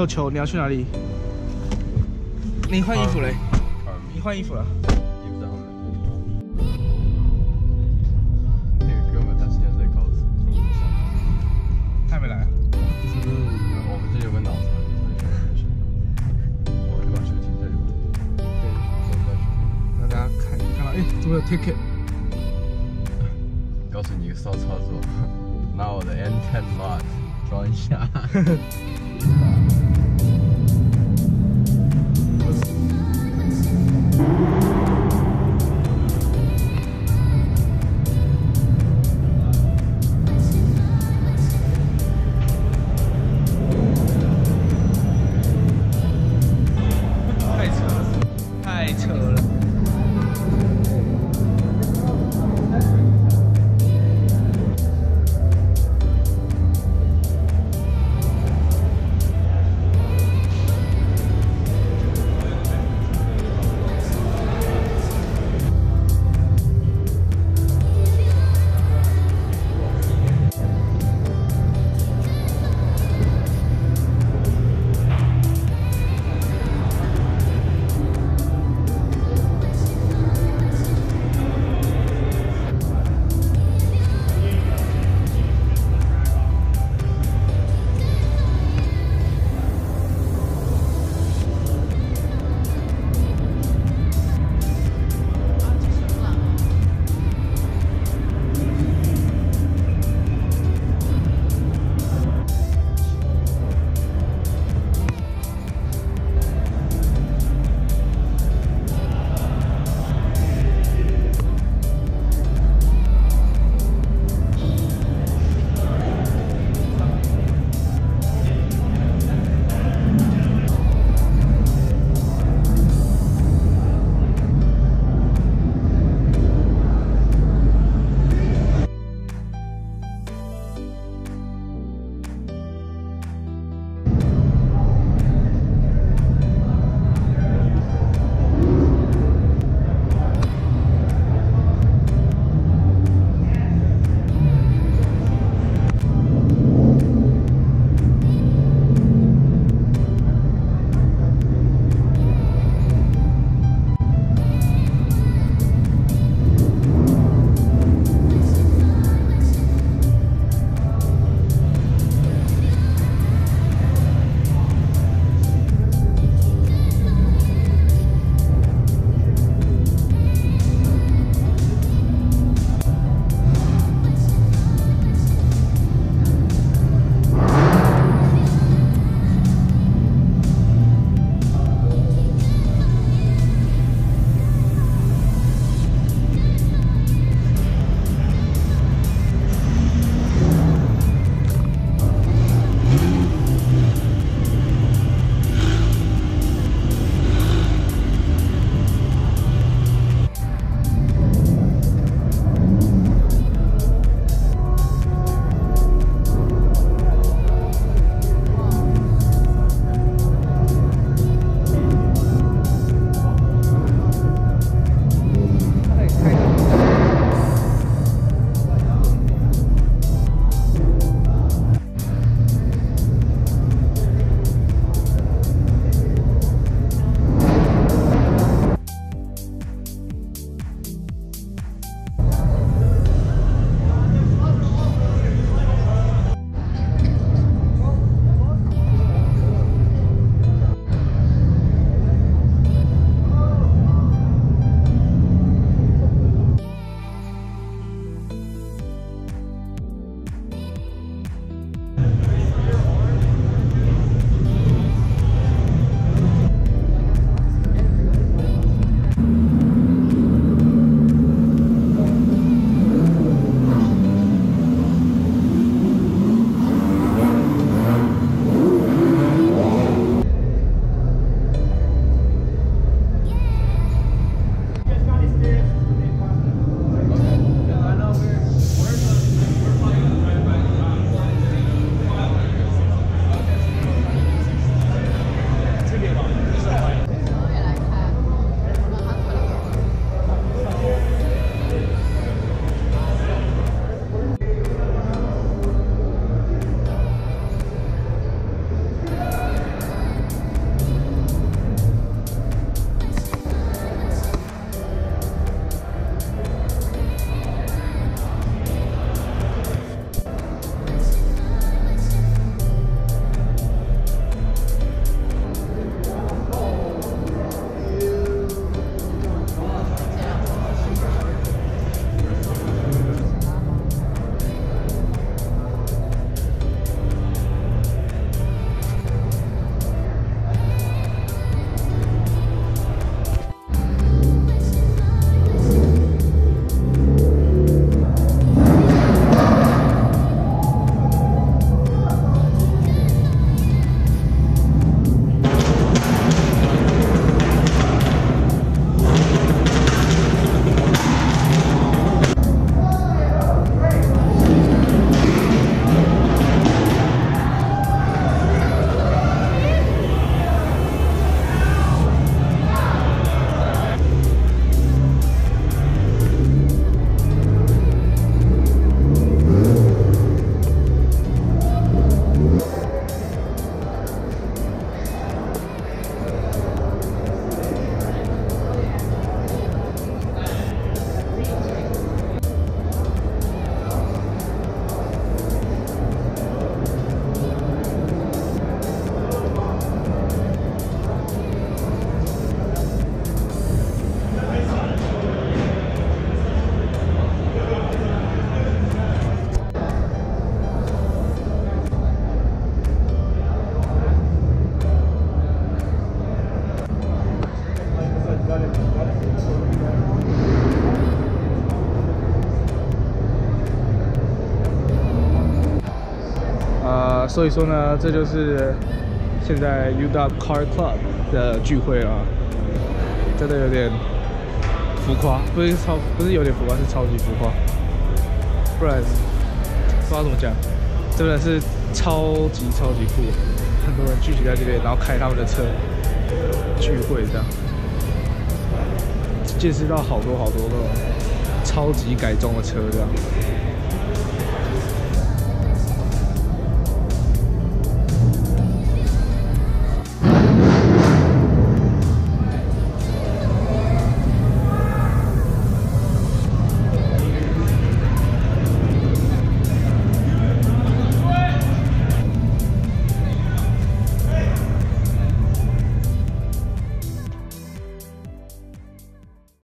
有球，你要去哪里？你换衣服嘞？你换衣服了？ 衣服在后面。那个哥们他现在在高速公路上， 他还没来啊？ 我们这有个脑残，我就把车停这里吧。 对，让大家看到，哎，怎么有 ticket？ 告诉你一个骚操作，拿我的 N10 mod 装一下。 太扯了，太扯了。 所以说呢，这就是现在 UW Car Club 的聚会啊，真的有点浮夸，不是有点浮夸，是超级浮夸，不然不知道怎么讲，真的是超级酷，很多人聚集在这边，然后开他们的车聚会这样，见识到好多那种超级改装的车这样。